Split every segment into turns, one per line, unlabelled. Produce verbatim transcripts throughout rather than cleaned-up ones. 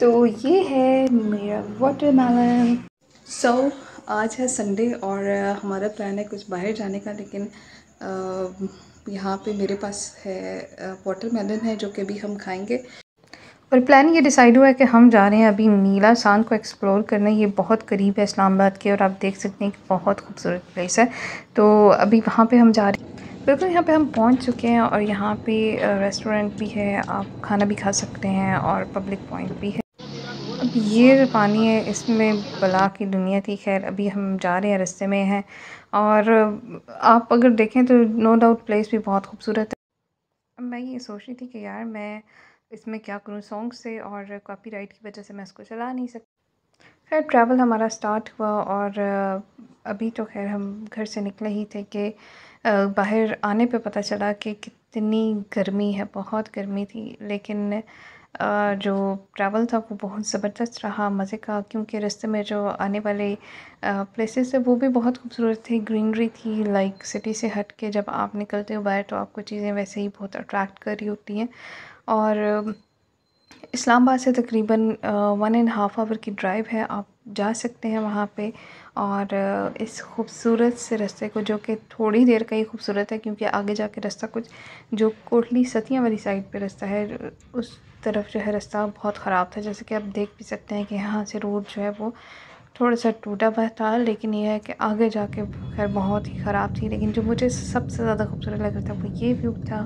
तो ये है मेरा वाटरमेलन। सो so, आज है संडे और अ, हमारा प्लान है कुछ बाहर जाने का, लेकिन अ, यहाँ पे मेरे पास है वाटरमेलन है जो कि अभी हम खाएंगे। और प्लान ये डिसाइड हुआ है कि हम जा रहे हैं अभी नीला सांध को एक्सप्लोर करने। ये बहुत करीब है इस्लामाबाद के और आप देख सकते हैं कि बहुत खूबसूरत प्लेस है। तो अभी वहाँ पे हम जा रहे हैं। बिल्कुल यहाँ पे हम पहुँच चुके हैं और यहाँ पे रेस्टोरेंट भी है, आप खाना भी खा सकते हैं और पब्लिक पॉइंट भी है। अब ये जो पानी है इसमें बला की दुनिया थी। खैर अभी हम जा रहे हैं, रास्ते में हैं और आप अगर देखें तो नो डाउट प्लेस भी बहुत खूबसूरत है। अब मैं ये सोच रही थी कि यार मैं इसमें क्या करूँ, सॉन्ग से और कॉपीराइट की वजह से मैं इसको चला नहीं सकती। खैर ट्रैवल हमारा स्टार्ट हुआ और अभी तो खैर हम घर से निकले ही थे कि बाहर आने पे पता चला कि कितनी गर्मी है, बहुत गर्मी थी। लेकिन अ, जो ट्रैवल था वो बहुत ज़बरदस्त रहा, मज़े का, क्योंकि रास्ते में जो आने वाले प्लेसेस है वो भी बहुत खूबसूरत थे, ग्रीनरी थी। लाइक सिटी से हट के जब आप निकलते हो बाहर तो आपको चीज़ें वैसे ही बहुत अट्रैक्ट कर रही होती हैं। और इस्लामाबाद से तकरीबन वन एंड हाफ़ आवर की ड्राइव है, आप जा सकते हैं वहाँ पे। और इस खूबसूरत से रास्ते को, जो कि थोड़ी देर का ही खूबसूरत है क्योंकि आगे जाके रास्ता कुछ जो कोटली सतियाँ वाली साइड पे रास्ता है उस तरफ जो है रास्ता बहुत ख़राब था। जैसे कि आप देख भी सकते हैं कि यहाँ से रोड जो है वो थोड़ा सा टूटा हुआ था, लेकिन यह है कि आगे जाके खैर बहुत ही ख़राब थी। लेकिन जो मुझे सबसे ज़्यादा खूबसूरत लग रहा था वो ये व्यू था।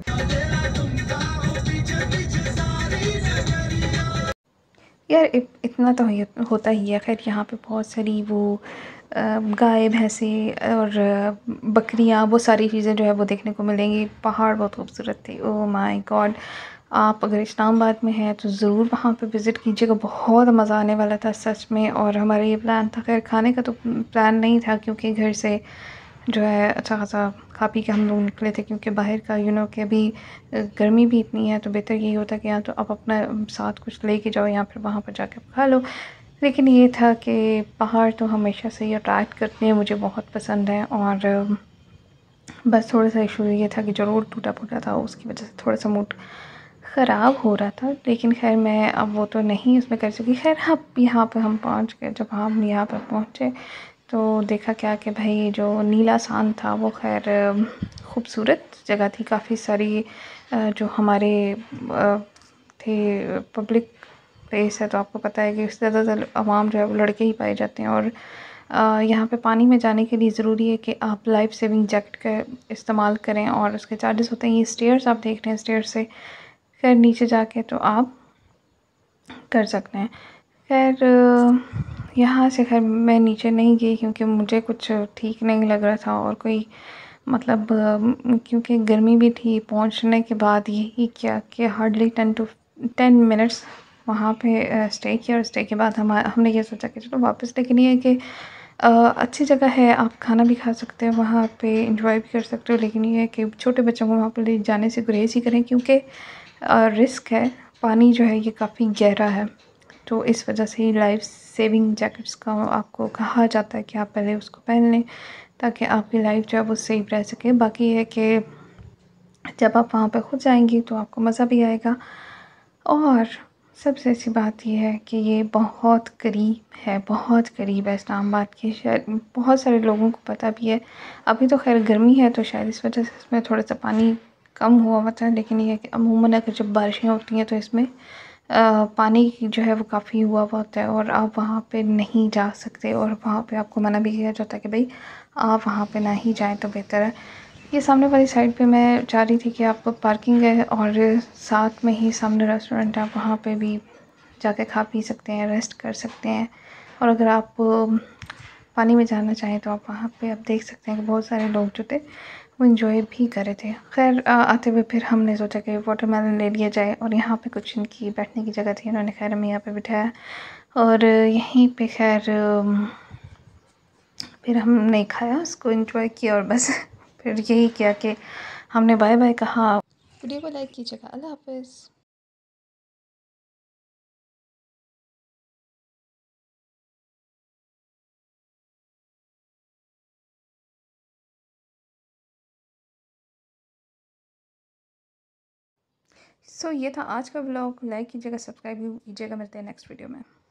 यार इत, इतना तो ये होता ही है। खैर यहाँ पे बहुत सारी वो गाय भैंसें और बकरियाँ, वो सारी चीज़ें जो है वो देखने को मिलेंगी। पहाड़ बहुत खूबसूरत थे, ओह माय गॉड। आप अगर इस्लामाबाद में हैं तो ज़रूर वहाँ पे विज़िट कीजिएगा, बहुत मज़ा आने वाला था सच में। और हमारा ये प्लान था, खैर खाने का तो प्लान नहीं था क्योंकि घर से जो है अच्छा खासा खा पी के हम लोग निकले थे, क्योंकि बाहर का यू नो कि अभी गर्मी भी इतनी है तो बेहतर यही होता है कि या तो आप अपना साथ कुछ लेके जाओ या फिर वहाँ पर जाके खा लो। लेकिन ये था कि पहाड़ तो हमेशा से ही अट्रैक्ट करते हैं, मुझे बहुत पसंद है। और बस थोड़ा सा इशू ये था कि जो रोड टूटा फूटा था उसकी वजह से थोड़ा सा मूड ख़राब हो रहा था। लेकिन खैर मैं अब वो तो नहीं उसमें कर सकी। खैर अब यहाँ पे हम पहुँच गए। जब हम यहाँ पर पहुँचे तो देखा क्या कि भाई जो नीला सांध था वो खैर खूबसूरत जगह थी। काफ़ी सारी जो हमारे थे पब्लिक प्लेस है, तो आपको पता है कि ज़्यादातर आवाम जो है वो लड़के ही पाए जाते हैं। और यहाँ पे पानी में जाने के लिए ज़रूरी है कि आप लाइफ सेविंग जैकेट का इस्तेमाल करें और उसके चार्जेस होते हैं। ये स्टेयर्स आप देख रहे हैं, स्टेयर्स से खैर नीचे जाके तो आप कर सकते हैं। खैर यहाँ से खैर मैं नीचे नहीं गई क्योंकि मुझे कुछ ठीक नहीं लग रहा था। और कोई मतलब क्योंकि गर्मी भी थी, पहुँचने के बाद यही क्या कि hardly ten to ten minutes वहाँ पे स्टे किया। और स्टे के बाद हम हमने ये सोचा कि चलो वापस। लेकिन ये है कि अच्छी जगह है, आप खाना भी खा सकते हैं वहाँ पे, एंजॉय भी कर सकते हो। लेकिन ये है कि छोटे बच्चों को वहाँ पे ले जाने से गुरेज ही करें क्योंकि रिस्क है। पानी जो है ये काफ़ी गहरा है, तो इस वजह से ही लाइफ सेविंग जैकेट्स का आपको कहा जाता है कि आप पहले उसको पहन लें ताकि आपकी लाइफ जो है वो सेफ रह सके। बाकी ये है कि जब आप वहाँ पे खुद जाएंगी तो आपको मज़ा भी आएगा। और सबसे अच्छी बात यह है कि ये बहुत करीब है, बहुत करीब है इस्लामाबाद के। शायद बहुत सारे लोगों को पता भी है। अभी तो खैर गर्मी है तो शायद इस वजह से इसमें थोड़ा सा पानी कम हुआ हुआ था। लेकिन ये है कि अमूमन अगर जब बारिशें होती हैं तो इसमें आ, पानी जो है वो काफ़ी हुआ हुआ होता है और आप वहाँ पे नहीं जा सकते। और वहाँ पे आपको मना भी किया जाता है कि भाई आप वहाँ पे ना ही जाएं तो बेहतर है। ये सामने वाली साइड पे मैं चाह रही थी कि आपको पार्किंग है और साथ में ही सामने रेस्टोरेंट है, आप वहाँ पे भी जाके खा पी सकते हैं, रेस्ट कर सकते हैं। और अगर आप पानी में जाना चाहें तो आप वहाँ पे आप देख सकते हैं कि बहुत सारे लोग जो थे वो इन्जॉय भी कर रहे थे। खैर आते हुए फिर हमने सोचा कि वाटरमेलन ले लिया जाए और यहाँ पे कुछ इनकी बैठने की जगह थी, इन्होंने खैर हमें यहाँ पे बिठाया और यहीं पे खैर फिर हमने खाया, उसको एंजॉय किया और बस फिर यही किया कि हमने बाय बाय कहा। वीडियो को लाइक कीजिएगा। अल्लाह हाफिज़। सो so, ये था आज का ब्लॉग। लाइक कीजिएगा, सब्सक्राइब कीजिएगा। मिलते हैं नेक्स्ट वीडियो में।